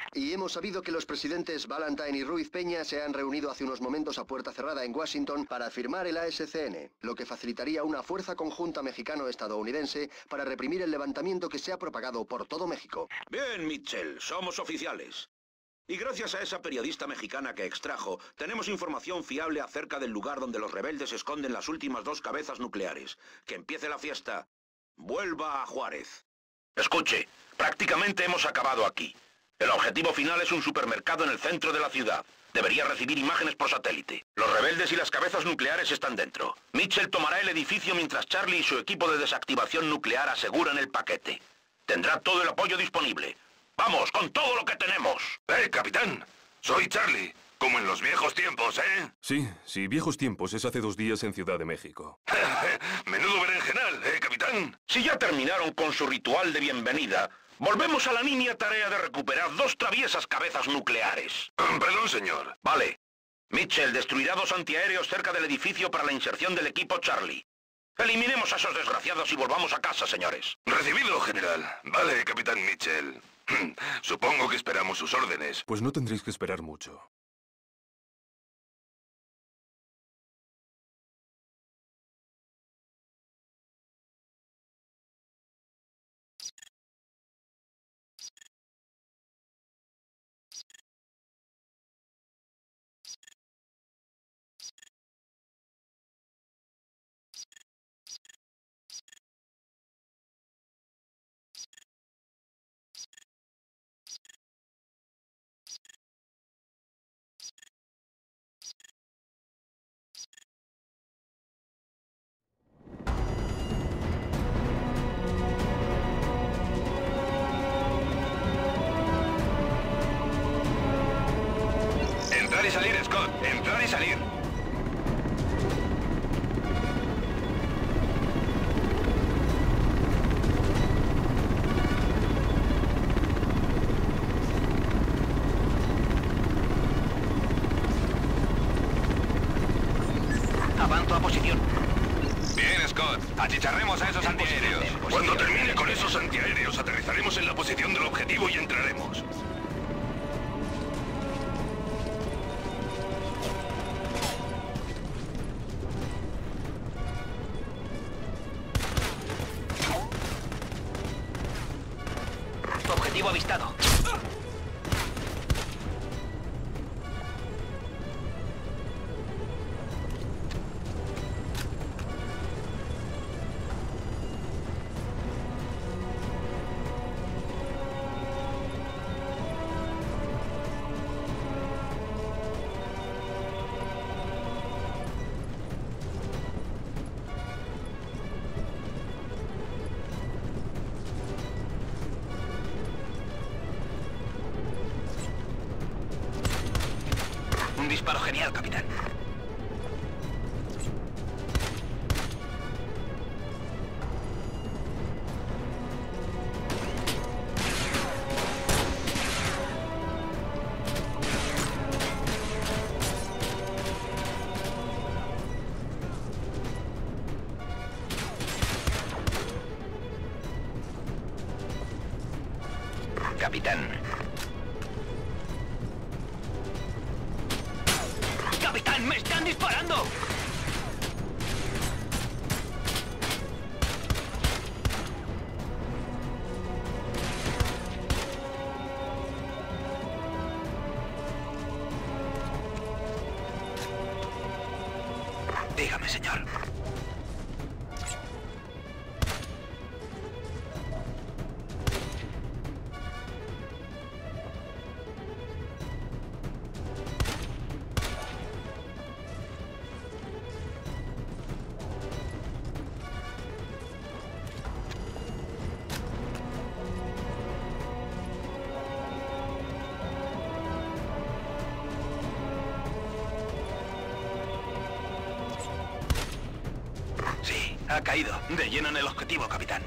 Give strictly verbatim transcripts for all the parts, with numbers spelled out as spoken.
Y hemos sabido que los presidentes Valentine y Ruiz Peña se han reunido hace unos momentos a puerta cerrada en Washington para firmar el A S C N, lo que facilitaría una fuerza conjunta mexicano-estadounidense para reprimir el levantamiento que se ha propagado por todo México. Bien, Mitchell, somos oficiales. Y gracias a esa periodista mexicana que extrajo, tenemos información fiable acerca del lugar donde los rebeldes esconden las últimas dos cabezas nucleares. Que empiece la fiesta. Vuelva a Juárez. Escuche, prácticamente hemos acabado aquí. El objetivo final es un supermercado en el centro de la ciudad. Debería recibir imágenes por satélite. Los rebeldes y las cabezas nucleares están dentro. Mitchell tomará el edificio mientras Charlie y su equipo de desactivación nuclear aseguran el paquete. Tendrá todo el apoyo disponible. ¡Vamos, con todo lo que tenemos! ¡Eh, capitán! Soy Charlie, como en los viejos tiempos, ¿eh? Sí, sí, viejos tiempos es hace dos días en Ciudad de México. Menudo berenjenal, ¿eh, capitán? Si ya terminaron con su ritual de bienvenida, volvemos a la nimia tarea de recuperar dos traviesas cabezas nucleares. Perdón, señor. Vale. Mitchell destruirá dos antiaéreos cerca del edificio para la inserción del equipo Charlie. Eliminemos a esos desgraciados y volvamos a casa, señores. Recibido, general. Vale, capitán Mitchell. Supongo que esperamos sus órdenes. Pues no tendréis que esperar mucho. Entrar y salir, Scott. Entrar y salir. Avanzo a posición. Bien, Scott. Achicharremos a esos En antiaéreos. posición, en posición. Cuando termine con esos antiaéreos, aterrizaremos en la posición del objetivo y entraremos. Objetivo avistado. Un disparo genial, capitán. Capitán. ¡Capitán, me están disparando! Dígame, señor. Ha caído. De lleno en el objetivo, capitán.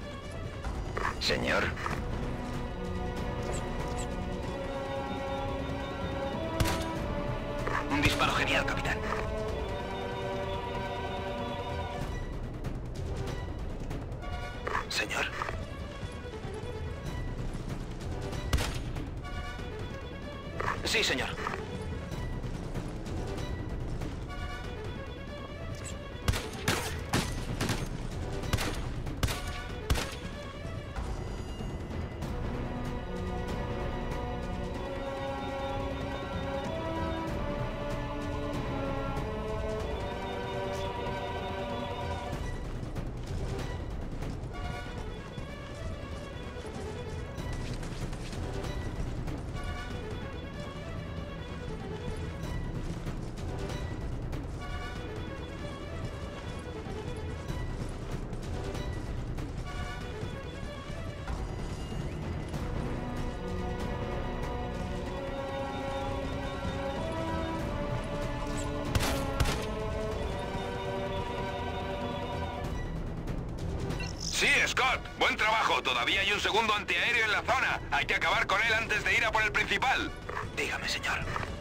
Señor. Un disparo genial, capitán. Señor. Sí, señor. Sí, Scott. Buen trabajo. Todavía hay un segundo antiaéreo en la zona. Hay que acabar con él antes de ir a por el principal. Dígame, señor.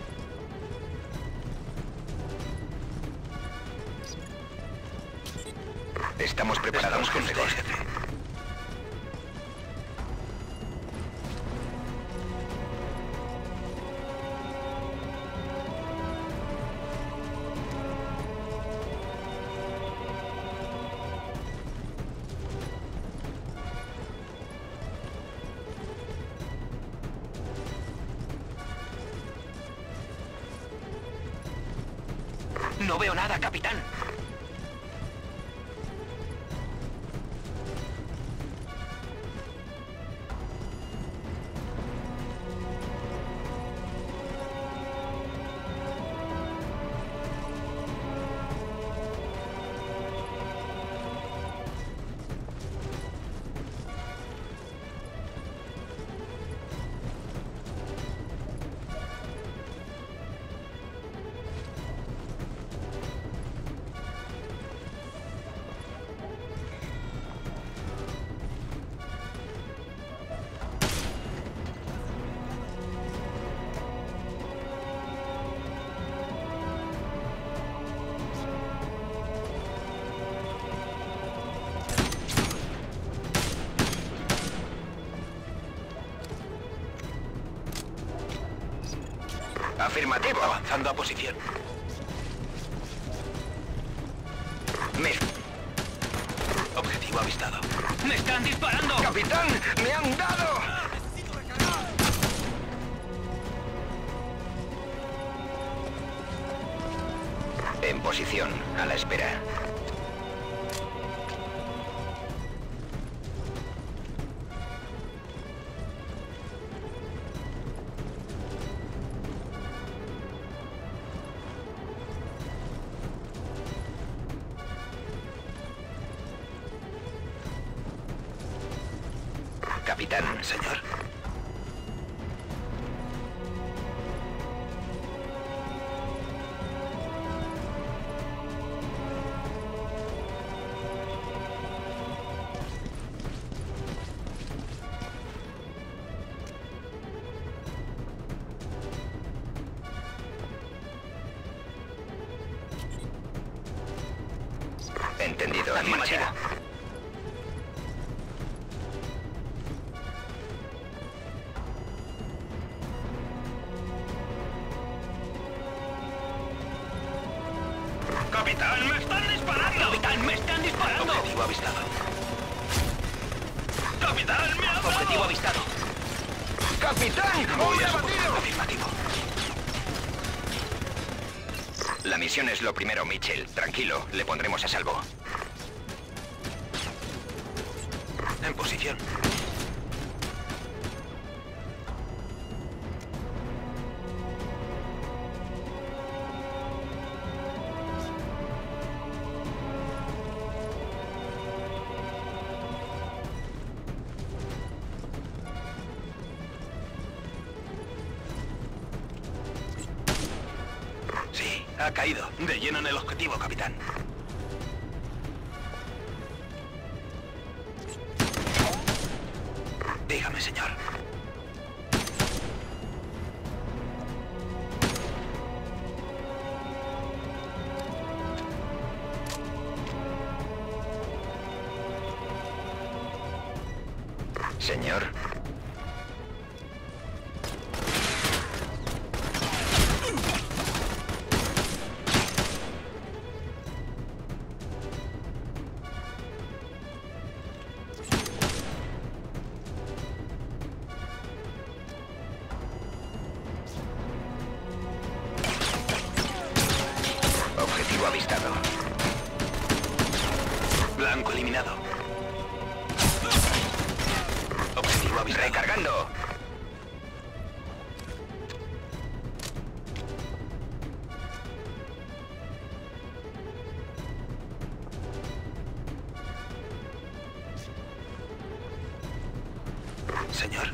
Estamos preparados, Estamos con jefe. usted, jefe. No veo nada, capitán. Afirmativo. Avanzando a posición. Me... Objetivo avistado. ¡Me están disparando! ¡Capitán! ¡Me han dado! En posición, a la espera. Capitán. Señor. Entendido, en marcha. ¡Capitán, me están disparando! ¡Capitán, me están disparando! Objetivo avistado. ¡Capitán, me ha dado! Objetivo avistado. ¡Capitán! Voy ¡Hombre a soporte. abatido! Afirmativo. La misión es lo primero, Mitchell. Tranquilo, le pondremos a salvo. En posición. Sí, ha caído. De lleno en el objetivo, capitán. Dígame, señor. Señor. Objetivo avistado. Blanco eliminado. Objetivo avistado. Recargando. Señor.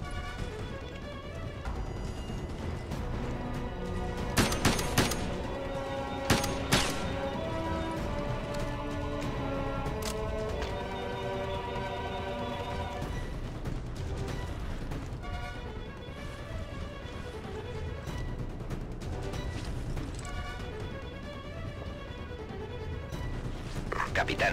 Capitán.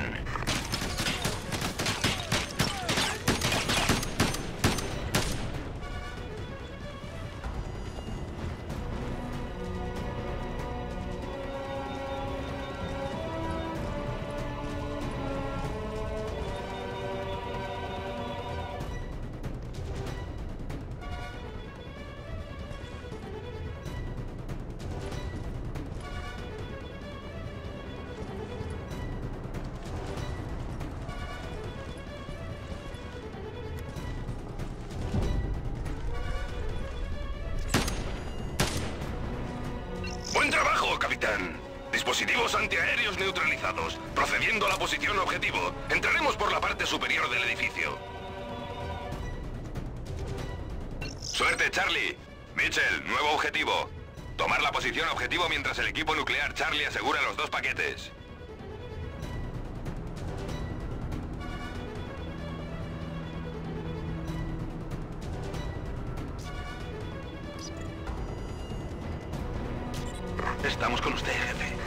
¡Buen trabajo, capitán! Dispositivos antiaéreos neutralizados. Procediendo a la posición objetivo. Entraremos por la parte superior del edificio. ¡Suerte, Charlie! Mitchell, nuevo objetivo. Tomar la posición objetivo mientras el equipo nuclear Charlie asegura los dos paquetes. Estamos con usted, jefe.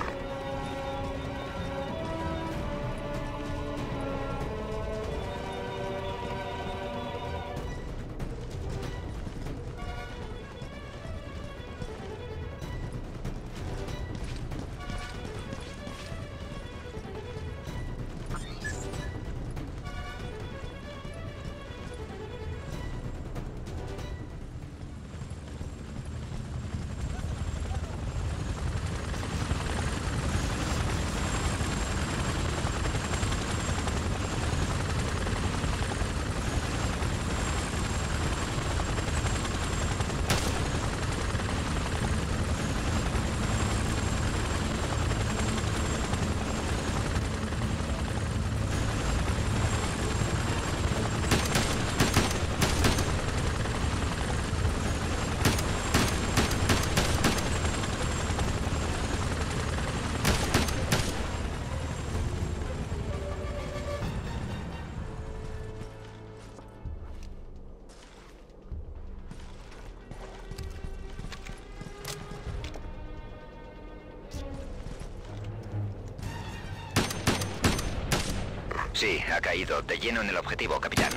Sí, ha caído de lleno en el objetivo, capitán.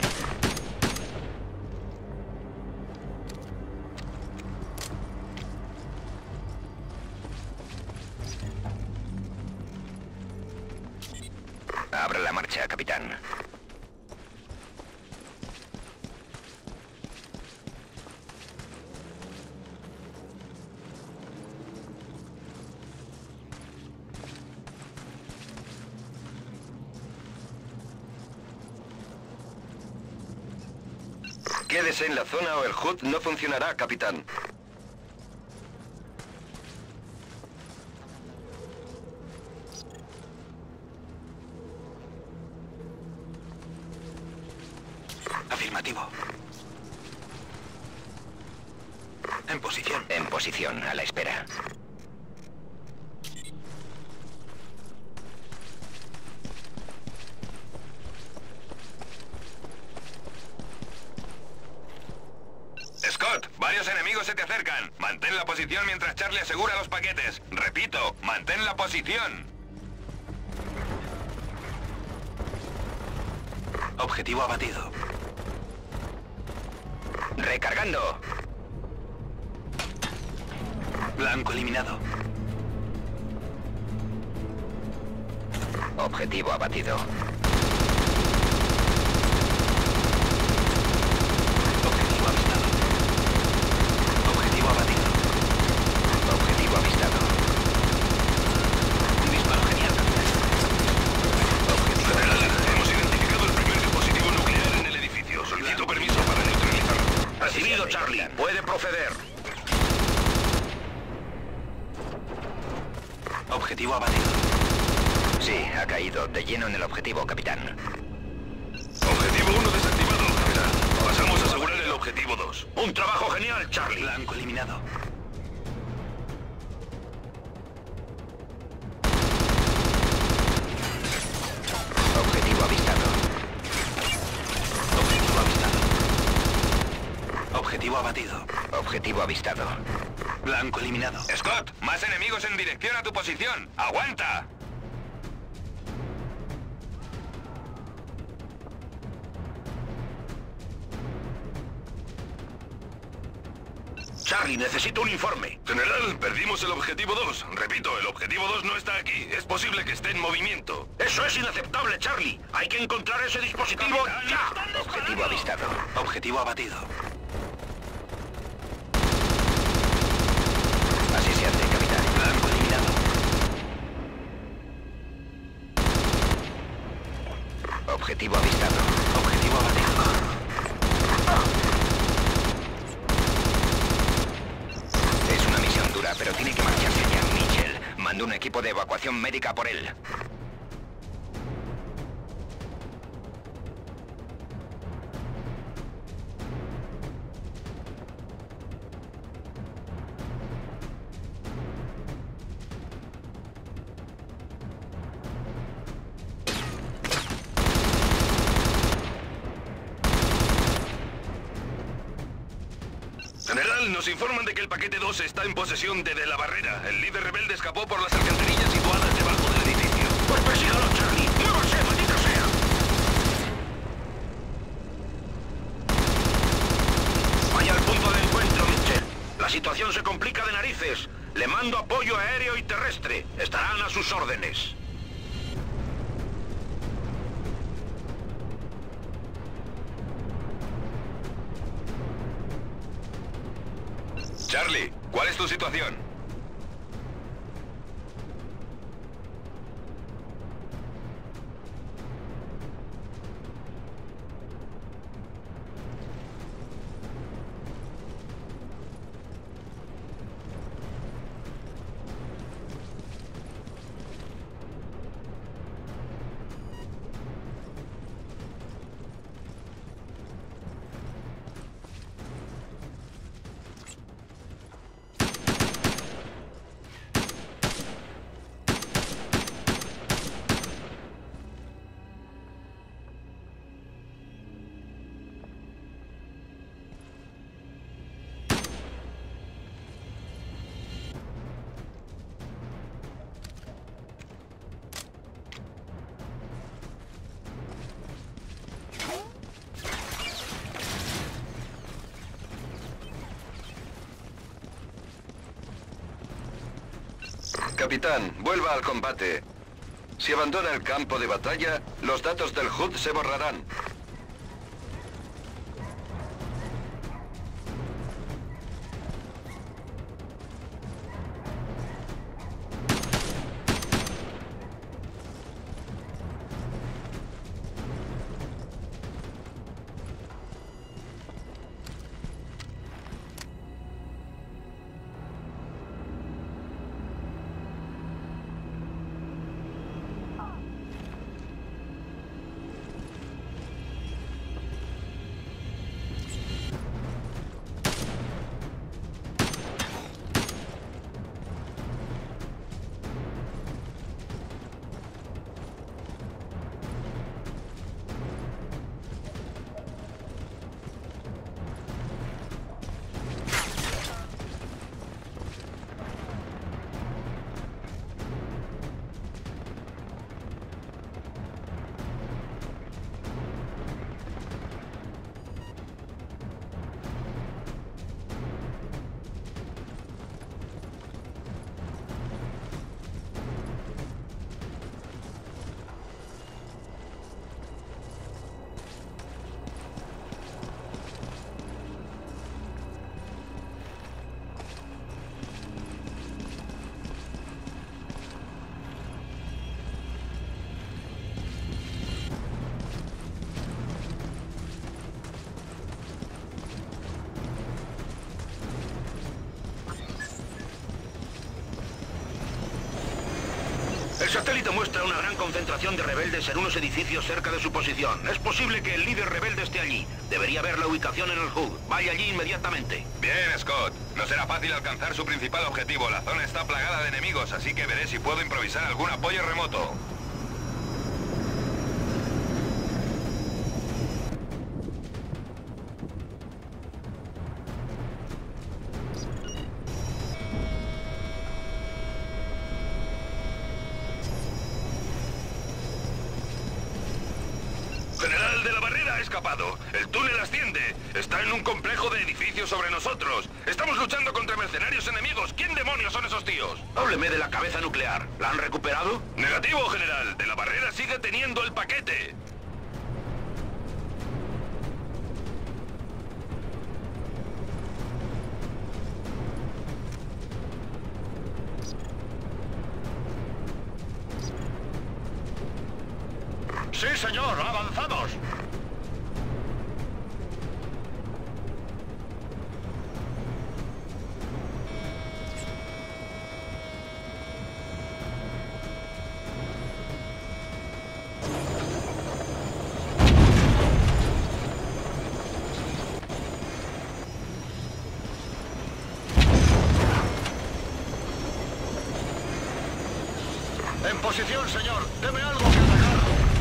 Abra la marcha, capitán. Quédese en la zona o el H U D no funcionará, capitán. Afirmativo. En posición. En posición, a la espera. Scott, varios enemigos se te acercan. Mantén la posición mientras Charlie asegura los paquetes. Repito, mantén la posición. Objetivo abatido. Recargando. Blanco eliminado. Objetivo abatido. Objetivo avistado. Objetivo abatido. Objetivo avistado. Un disparo genial, capitán. Objetivo avistado. Hemos identificado el primer dispositivo nuclear en el edificio. Solicito permiso para neutralizarlo. Recibido, Charlie. Puede proceder. Objetivo abatido. Sí, ha caído. De lleno en el objetivo, capitán. Objetivo uno desactivado, general. Pasamos a asegurar el objetivo dos. Un trabajo genial, Charlie. Blanco eliminado. Objetivo avistado. Objetivo avistado. Objetivo abatido. Objetivo avistado. Blanco eliminado. Scott, más enemigos en dirección a tu posición. ¡Aguanta! Charlie, necesito un informe. General, perdimos el objetivo dos. Repito, el objetivo dos no está aquí. Es posible que esté en movimiento. Eso es inaceptable, Charlie. Hay que encontrar ese dispositivo ya. Objetivo avistado. Objetivo abatido. Así se hace, capitán. Blanco eliminado. Objetivo avistado. Objetivo abatido. Es una misión dura, pero tiene que marcharse ya. Mitchell, mando un equipo de evacuación médica por él. General, nos informan de que el paquete dos está en posesión de De la Barrera. El líder rebelde escapó por las alcantarillas situadas debajo del edificio. Pues persígalo, Charlie. ¡Muévase, maldita sea! Vaya al punto de encuentro, Mitchell. La situación se complica de narices. Le mando apoyo aéreo y terrestre. Estarán a sus órdenes. Charlie, ¿cuál es tu situación? Capitán, vuelva al combate. Si abandona el campo de batalla, los datos del H U D se borrarán. satélite muestra una gran concentración de rebeldes en unos edificios cerca de su posición. Es posible que el líder rebelde esté allí. Debería ver la ubicación en el H U D. Vaya allí inmediatamente. Bien, Scott. No será fácil alcanzar su principal objetivo. La zona está plagada de enemigos, así que veré si puedo improvisar algún apoyo remoto. General de la Barrera ha escapado. El túnel asciende. Está en un complejo de edificios sobre nosotros. Estamos luchando contra mercenarios enemigos. ¿Quién demonios son esos tíos? Hábleme de la cabeza nuclear. ¿La han recuperado? Negativo, general. De la Barrera sigue teniendo el paquete. Sí, señor. Avanzamos. En posición, señor. Deme algo que atacar.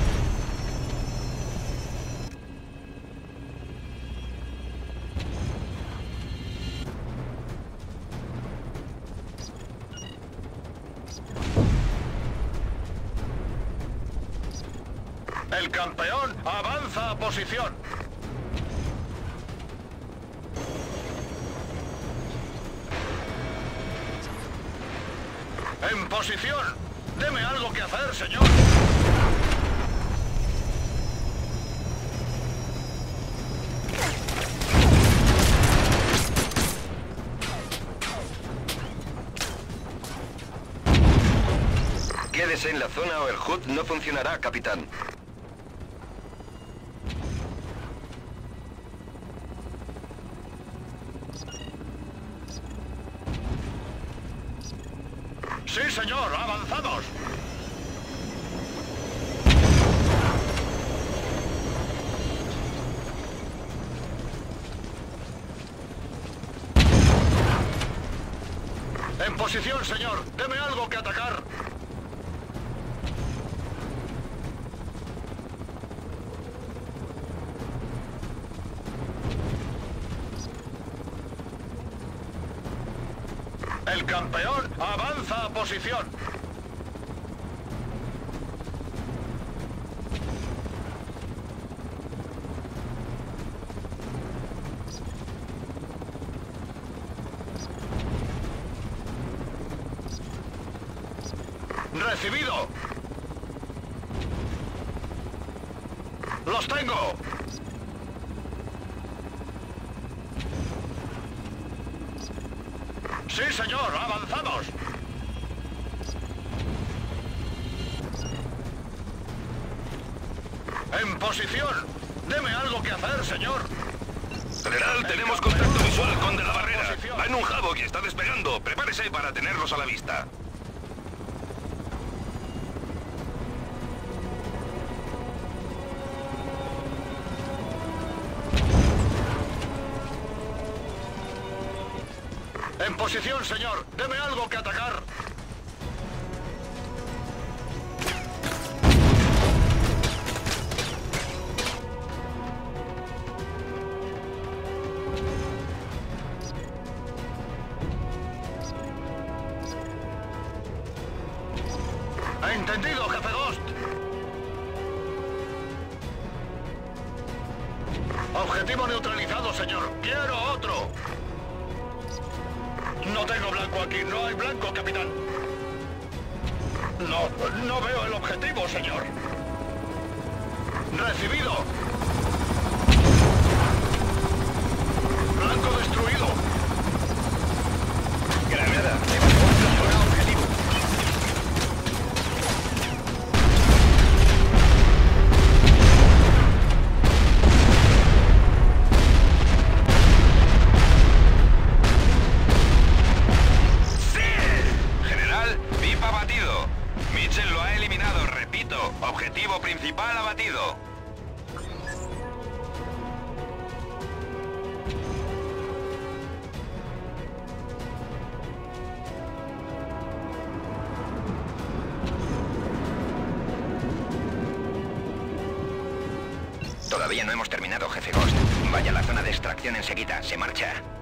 El campeón avanza a posición. En posición. Deme algo que hacer, señor. Quédese en la zona o el H U D no funcionará, capitán. Sí, señor. Avanzamos. En posición, señor. Deme algo que atacar. El campeón avanza a posición. ¡Recibido! ¡Los tengo! ¡Sí, señor! ¡Avanzamos! ¡En posición! ¡Deme algo que hacer, señor! General, tenemos contacto visual con De la Barrera. Va en un Havoc y está despegando. Prepárese para tenerlos a la vista. En posición, señor. Deme algo que atacar. Entendido, jefe Ghost. Objetivo neutralizado, señor. Quiero otro. No tengo blanco aquí. No hay blanco, capitán. No, no veo el objetivo, señor. Recibido. Blanco destruido. Granada. Zona objetivo. Mitchell lo ha Todavía no hemos terminado, jefe Ghost. Vaya a la zona de extracción enseguida. Se marcha.